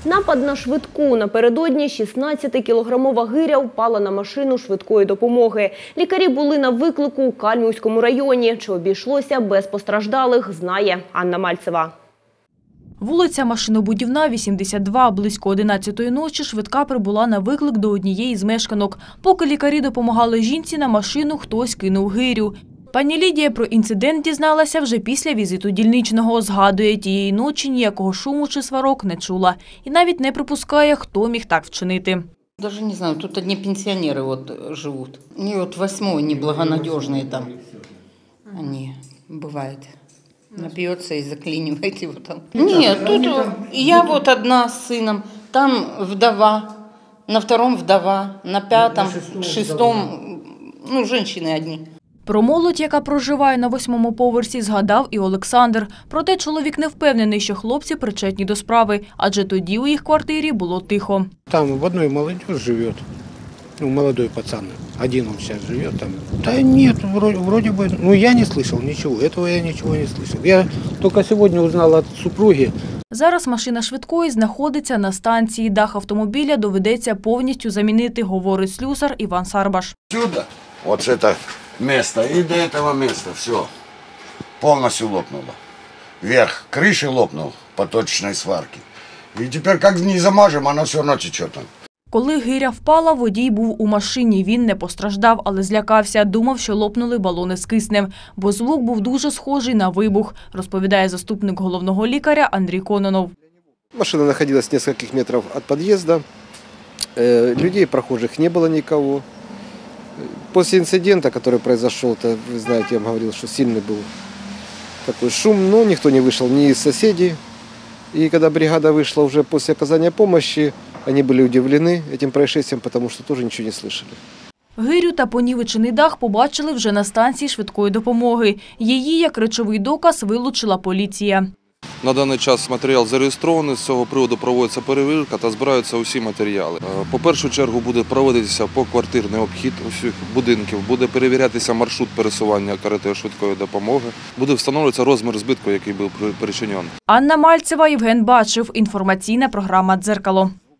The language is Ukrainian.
Напад на швидку. Напередодні 16-кілограмова гиря впала на машину швидкої допомоги. Лікарі були на виклику у Кальмівському районі. Чи обійшлося без постраждалих, знає Анна Мальцева. Вулиця Машинобудівна, 82. Близько 11-ї ночі швидка прибула на виклик до однієї з мешканок. Поки лікарі допомагали жінці, на машину хтось кинув гирю. Пані Лідія про інцидент дізналася вже після візиту дільничного. Згадує, тієї ночі ніякого шуму чи сварок не чула. І навіть не припускає, хто міг так вчинити. Даже не знаю, тут одни пенсионеры живут. И 8-й неблагонадежные там. Они, бывает, напьется и заклинивает его там. Нет, тут я одна с сыном, там вдова, на 2-м вдова, на 5-м, 6-м, женщины одни. Про молодь, яка проживає на 8-му поверсі, згадав і Олександр. Проте чоловік не впевнений, що хлопці причетні до справи, адже тоді у їх квартирі було тихо. Там в одной молодежь живет, молодой пацан, один он сейчас живет там. Да нет, вроде бы, я не слышал ничего, этого я ничего не слышал. Я только сегодня узнал от супруги. Зараз машина швидкої знаходиться на станції. Дах автомобіля доведеться повністю замінити, говорить слюсар Іван Сарбаш. Сюда, вот это место и до этого места все полностью лопнуло. Верх крыши лопнул по точечной сварке. И теперь как не замажем, оно все равно течет там. Коли гиря впала, водій був у машині. Він не постраждав, але злякався. Думав, що лопнули балони з киснем, бо звук був дуже схожий на вибух, розповідає заступник головного лікаря Андрій Кононов. Машина находилась в нескольких метрах от подъезда. Людей, прохожих не было никого. После инцидента, который произошел, вы знаете, я вам говорил, что сильный был такой шум, но никто не вышел, ни из соседей. И когда бригада вышла уже после оказания помощи, они были удивлены этим происшествием, потому что тоже ничего не слышали. Гирю та понівечений дах побачили вже на станції швидкої допомоги. Її, як речовий доказ, вилучила поліція. На даний час матеріал зареєстрований, з цього приводу проводиться перевірка та збираються усі матеріали. По першу чергу буде проводитися поквартирний обхід усіх будинків, буде перевірятися маршрут пересування карети швидкої допомоги, буде встановлюватися розмір збитку, який був причинений. Анна Мальцева, Євген Бачев. Інформаційна програма «Дзеркало».